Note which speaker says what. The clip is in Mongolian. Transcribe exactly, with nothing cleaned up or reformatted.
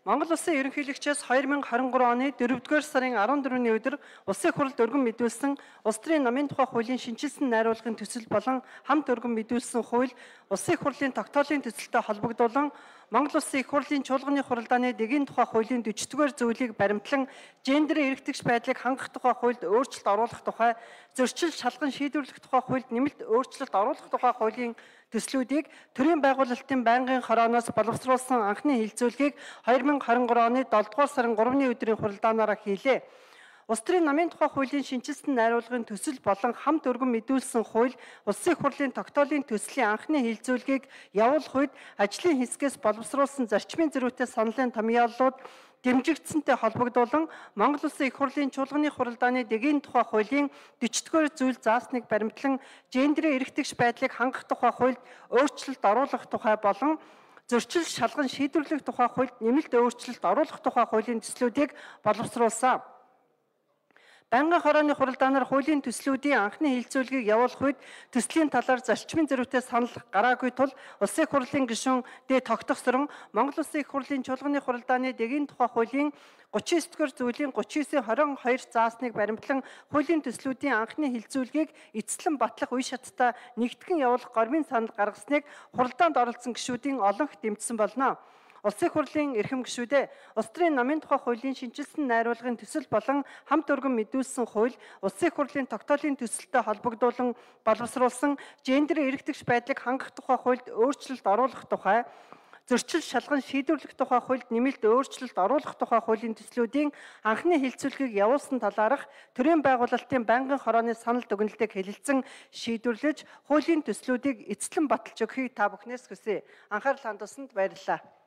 Speaker 1: Монгол Улсын ерөнхийлөгчөөс хоёр мянга харин гурван оны дөрөвдүгээр сарын арван дөрөвний өдөр Улсын хурлд өргөн мэдүүлсэн Улс төрийн намын тухай хуулийн шинжилсэн найруулгын төсөл болон хамт өргөн мэдүүлсэн хууль Улсын хурлын тогтоолын төсөлтэй холбогдуулан Монгол Улсын их хурлын чуулганы хуралдааны дэгийн тухай хуулийн дөрвөлдүгээр зүйлийг баримтлан гендерийн эргэтгэж байдлыг хангах тухай хуульд өөрчлөлт оруулах тухай зөрчил шалган шийдвэрлэх тухай хуульд нэмэлт өөрчлөлт оруулах тухай хуулийн төслүүдийг төрийн байгуулалтын байнгын хорооноос боловсруулсан анхны хилцүүлгийг хоёр мянга харин гурван оны долдугаар сарын гуравны өдрийн хуралдаанаараа хийлээ. Улс төрийн намын тухай хуулийн шинжилсэн найруулгын төсөл болон хамт өргөн мэдүүлсэн хууль Улсын хурлын тогтоолын төслийн анхны хилцүүлгийг явуулах үед ажлын хэсгээс боловсруулсан зарчмын зөрүүтэй саналын томьёоллууд дэмжигдсэнтэй холбогдуулан Монгол Улсын их хурлын чуулганы хуралдааны дэгийн тухай хуулийн дөрөвдүгээр зүйл заасныг баримтлан гендерийн эргэтгэж байдлыг хангах тухай хуульд өөрчлөлт оруулах тухай болон зөрчил шалган шийдвэрлэх тухай хуульд нэмэлт өөрчлөлт оруулах тухай хуулийн төслүүдийг боловсруулсан. Байнгын хорооны хуралдаанаар хуулийн төслүүдийн анхны хилцүүлгийг явуулах үед төслийн талаар зарчмын зөрүүтэй санал гараагүй тул Улсын хурлын гишүүн Д тогтгосрон Монгол Улсын их хурлын чуулганы хуралдааны дэгийн тухай хуулийн гучин есдүгээр зүйлийн гучин девятын хорин хоёр заасныг баримтлан хуулийн төслүүдийн анхны хилцүүлгийг эцэслэн батлах үе шаттай нэгтгэн явуулах гормын санал гаргасныг хуралдаанд оролцсон гишүүдийн олонх дэмжсэн болно. Улсын хурлын эрхэм гишүүдээ Улс төрийн намын тухай хуулийн шинжилсэн найруулгын төсөл болон хамт өргөн мэдүүлсэн хууль Улсын хурлын тогтоолын төсөлтэй холбогдуулан боловсруулсан гендерийн эргэтгэж байдлыг хангах тухай хуульд өөрчлөлт оруулах тухай зөрчил шалган шийдвэрлэх тухай хуульд нэмэлт өөрчлөлт оруулах тухай хуулийн төслүүдийн анхны хилцүүлгийг явуулсан талаарх төрийн байгуулалтын байнгын хорооны санал дүгнэлтийг хэлэлцэн шийдвэрлэж хуулийн төслүүдийг эцэслэн баталж өгөхийг та бүхнээс хүсье. Анхаарал хандуулсанд баярлалаа.